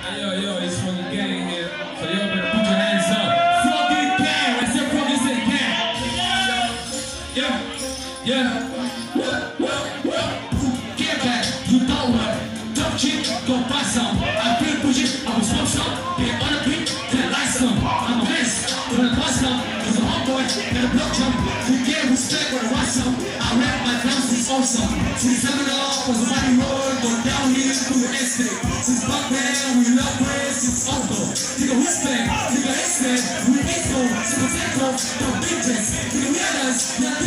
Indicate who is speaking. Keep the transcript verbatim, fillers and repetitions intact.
Speaker 1: Hey, yo, yo, it's fucking gang here. So y'all better put your hands up. Fucking gang. I said fucking say gang. Yeah, yeah. Get back, you don't worry. Don't cheat, go buy some. I feel pushing, I will smoke some. Get on the beat, then light some. I'm a mess, but I'm bust some. Cause I'm homeboy, got a block jump. To get respect when I watch some. I rap my drums, it's awesome. Since seven off, was a mighty road, go down here to the estate. Since back then, we love praise, it's awful. Take a respect, take a respect, we ain't go, so take off, don't beat this. Take a realize,